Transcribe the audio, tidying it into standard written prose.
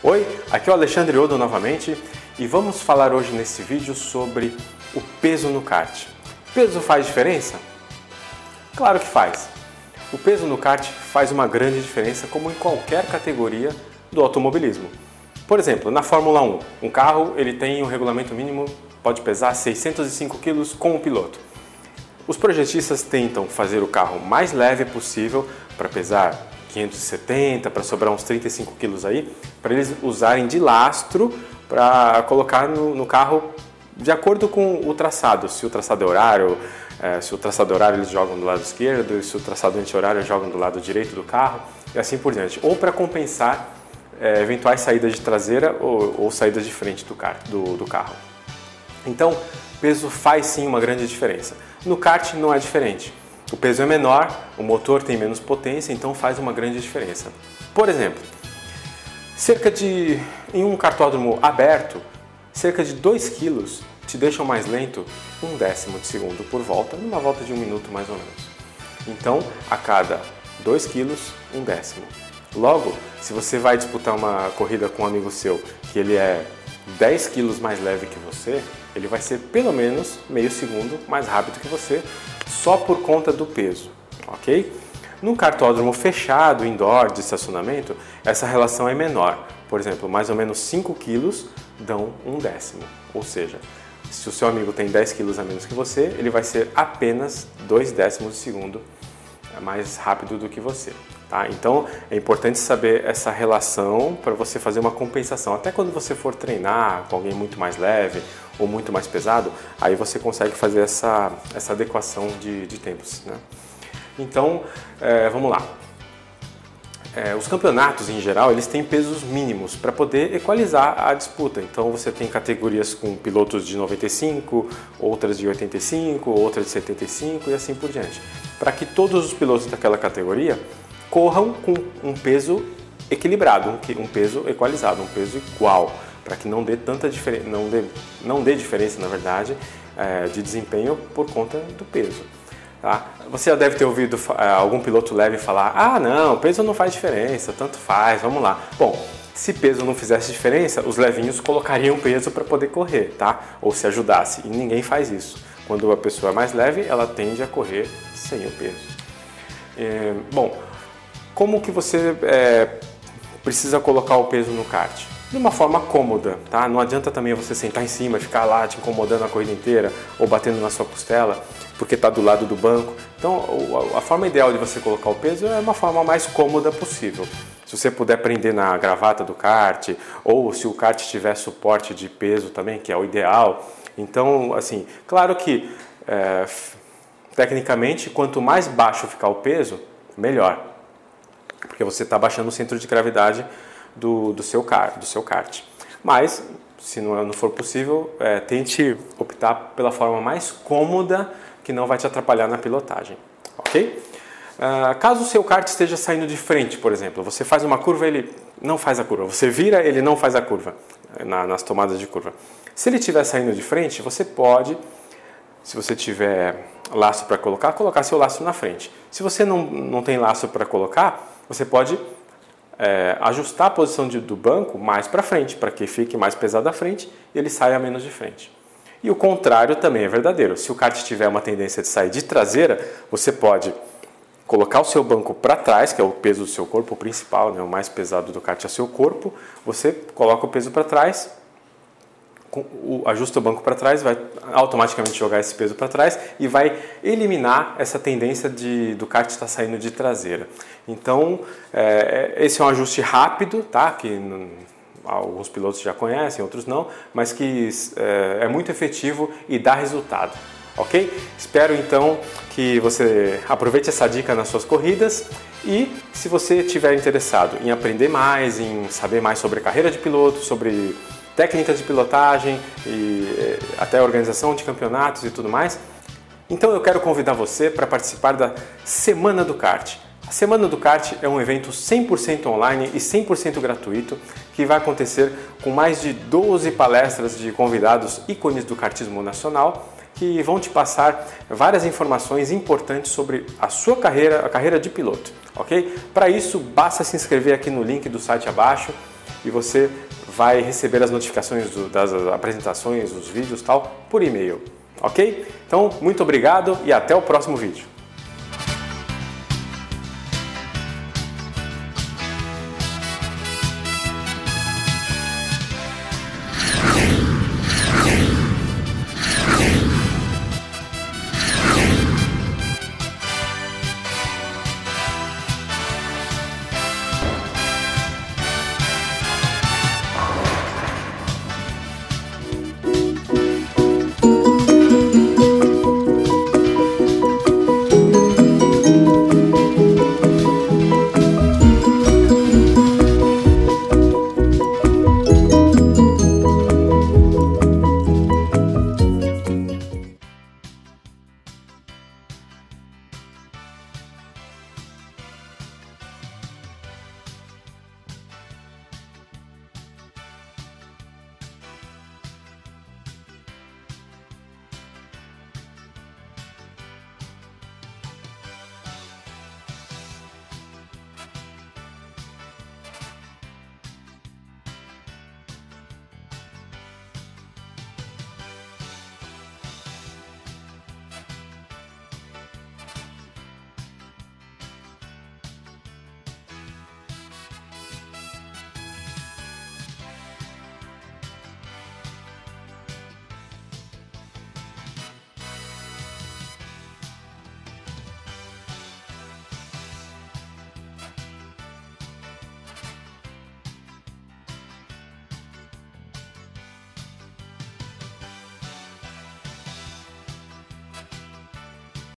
Oi, aqui é o Alexandre Odo novamente e vamos falar hoje nesse vídeo sobre o peso no kart. Peso faz diferença? Claro que faz. O peso no kart faz uma grande diferença como em qualquer categoria do automobilismo. Por exemplo, na Fórmula 1, um carro ele tem um regulamento mínimo, pode pesar 605 kg com o piloto. Os projetistas tentam fazer o carro mais leve possível para pesar 570, para sobrar uns 35 quilos aí, para eles usarem de lastro para colocar no carro de acordo com o traçado. Se o traçado é horário, se o traçado é horário eles jogam do lado esquerdo, e se o traçado é anti-horário eles jogam do lado direito do carro e assim por diante. Ou para compensar eventuais saídas de traseira ou saídas de frente do carro. Então, peso faz sim uma grande diferença. No kart não é diferente. O peso é menor, o motor tem menos potência, então faz uma grande diferença. Por exemplo, em um kartódromo aberto, cerca de 2 kg te deixam mais lento 1/10 de segundo por volta, numa volta de 1 minuto mais ou menos. Então, a cada 2 kg, 1/10. Logo, se você vai disputar uma corrida com um amigo seu que ele é 10 kg mais leve que você, ele vai ser pelo menos meio segundo mais rápido que você, só por conta do peso, ok? Num kartódromo fechado, indoor, de estacionamento, essa relação é menor. Por exemplo, mais ou menos 5 kg dão 1/10. Ou seja, se o seu amigo tem 10 kg a menos que você, ele vai ser apenas 2/10 de segundo mais rápido do que você. Tá? Então é importante saber essa relação para você fazer uma compensação. Até quando você for treinar com alguém muito mais leve ou muito mais pesado, aí você consegue fazer essa adequação de tempos. Né? Então, vamos lá. Os campeonatos, em geral, eles têm pesos mínimos para poder equalizar a disputa. Então, você tem categorias com pilotos de 95, outras de 85, outras de 75 e assim por diante. Para que todos os pilotos daquela categoria corram com um peso equilibrado, um peso equalizado, um peso igual, para que não dê tanta diferença, não dê diferença, na verdade, de desempenho por conta do peso. Tá? Você já deve ter ouvido algum piloto leve falar: ah, não, peso não faz diferença, tanto faz, vamos lá. Bom, se peso não fizesse diferença, os levinhos colocariam peso para poder correr, tá? Ou se ajudasse, e ninguém faz isso. Quando a pessoa é mais leve, ela tende a correr sem o peso. Bom, como que você precisa colocar o peso no kart? De uma forma cômoda, tá? Não adianta também você sentar em cima e ficar lá te incomodando a corrida inteira ou batendo na sua costela porque está do lado do banco. Então, a forma ideal de você colocar o peso é uma forma mais cômoda possível. Se você puder prender na gravata do kart ou se o kart tiver suporte de peso também, que é o ideal. Então, assim, claro que tecnicamente, quanto mais baixo ficar o peso, melhor. Porque você está baixando o centro de gravidade do seu kart. Mas, se não for possível, tente optar pela forma mais cômoda que não vai te atrapalhar na pilotagem, ok? Caso o seu kart esteja saindo de frente, por exemplo, você faz uma curva, ele não faz a curva. Você vira, ele não faz a curva, nas tomadas de curva. Se ele estiver saindo de frente, você pode, se você tiver laço para colocar seu laço na frente. Se você não tem laço para colocar, você pode ajustar a posição do banco mais para frente, para que fique mais pesado à frente e ele saia menos de frente. E o contrário também é verdadeiro. Se o kart tiver uma tendência de sair de traseira, você pode colocar o seu banco para trás, que é o peso do seu corpo principal, né? O mais pesado do kart é o seu corpo. Você coloca o peso para trás, ajusta o banco para trás, vai automaticamente jogar esse peso para trás e vai eliminar essa tendência do kart estar saindo de traseira. Então, esse é um ajuste rápido, tá? Que alguns pilotos já conhecem, outros não, mas que é muito efetivo e dá resultado, ok? Espero então que você aproveite essa dica nas suas corridas e se você estiver interessado em aprender mais, em saber mais sobre a carreira de piloto, sobre técnicas de pilotagem e até a organização de campeonatos e tudo mais, então eu quero convidar você para participar da Semana do Kart. A Semana do Kart é um evento 100% online e 100% gratuito que vai acontecer com mais de 12 palestras de convidados ícones do kartismo nacional que vão te passar várias informações importantes sobre a sua carreira, a carreira de piloto, ok? Para isso, basta se inscrever aqui no link do site abaixo e você vai receber as notificações das apresentações, dos vídeos e tal, por e-mail, ok? Então, muito obrigado e até o próximo vídeo.